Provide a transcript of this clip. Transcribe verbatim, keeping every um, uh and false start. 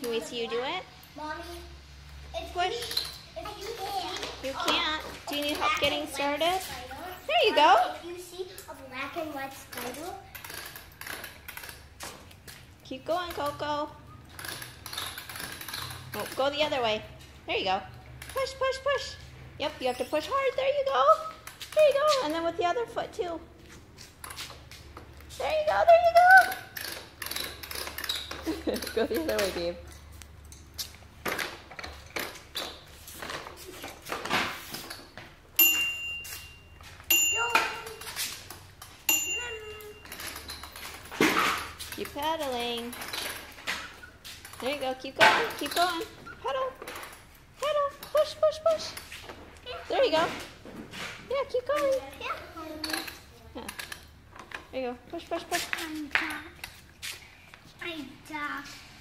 Can we see you do it? Mommy, Push. if you can't. You can't. Do you need help getting started? There you go. If you see a black and white spider, Keep going, Coco. Oh, go the other way. There you go. Push, push, push. Yep, you have to push hard. There you go. There you go. And then with the other foot, too. There you go. There you go. Go the other way, babe. Keep pedaling. There you go. Keep going. Keep going. Pedal. Pedal. Push, push, push. There you go. Yeah, keep going. Yeah. There you go. Push, push, push. I'm back. I'm back.